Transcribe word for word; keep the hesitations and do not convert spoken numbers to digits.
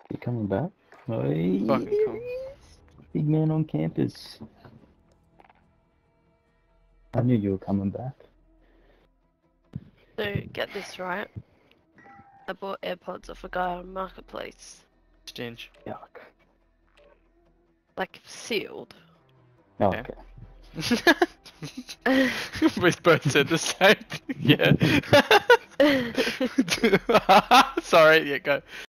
You coming back? Oi, Fucking cool. big man on campus. I knew you were coming back. So get this right. I bought AirPods off a guy on Marketplace. Exchange. Yuck. Like sealed. Oh, Okay. okay. We both said the same. Yeah. Sorry, yeah, go.